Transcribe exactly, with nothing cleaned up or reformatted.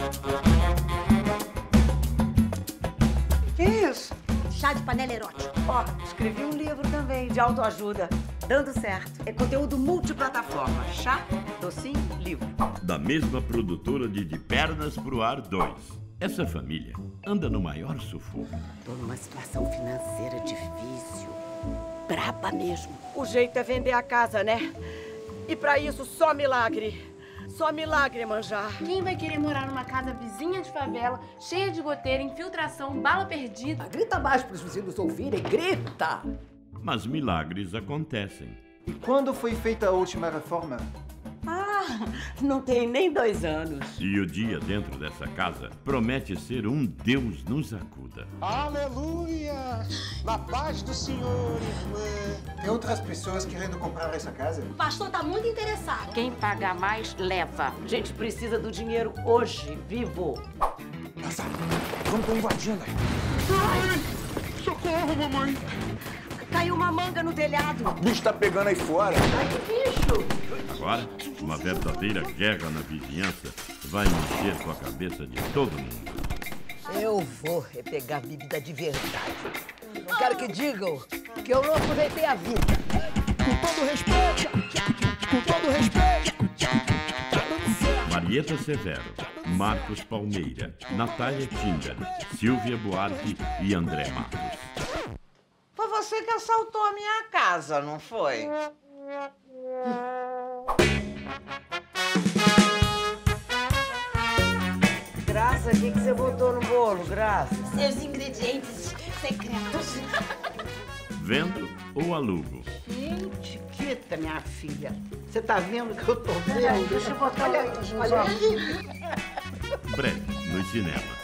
Que isso? Chá de panela erótico. Ó, escrevi um livro também de autoajuda. Dando certo. É conteúdo multiplataforma. Chá, docinho, livro. Da mesma produtora de De Pernas pro Ar dois. Essa família anda no maior sufoco. Tô numa situação financeira difícil. Braba mesmo. O jeito é vender a casa, né? E pra isso, só milagre. Só milagre, manjar. Quem vai querer morar numa casa vizinha de favela, cheia de goteira, infiltração, bala perdida? Ah, grita mais pros vizinhos ouvirem, grita! Mas milagres acontecem. E quando foi feita a última reforma? Ah, não tem nem dois anos. E o dia dentro dessa casa promete ser um Deus nos acuda. Aleluia! Na paz do Senhor, irmã. Tem outras pessoas querendo comprar essa casa? O pastor tá muito interessado. Quem pagar mais, leva. A gente precisa do dinheiro hoje, vivo. Nossa, vamos tô invadindo aí. Ai, socorro, mamãe. Caiu uma manga no telhado. O bicho tá pegando aí fora. Ai, que bicho! Agora, uma verdadeira guerra na vizinhança vai mexer com a cabeça de todo mundo. Eu vou pegar bebida de verdade. Não quero que digam que eu não aproveitei a vida. Com todo respeito, com todo respeito. Tá dando certo. Marieta Severo, Marcos Palmeira, Natália Tinder, Silvia Buarque e André Matos. Foi você que assaltou a minha casa, não foi? Graça, o que, que você botou no bolo, Graça? Seus ingredientes secretos. Vendo ou alugo? Gente, quieta, minha filha. Você tá vendo que eu tô vendo? Deixa eu botar... Olha aí, olha aí. Breve nos cinemas.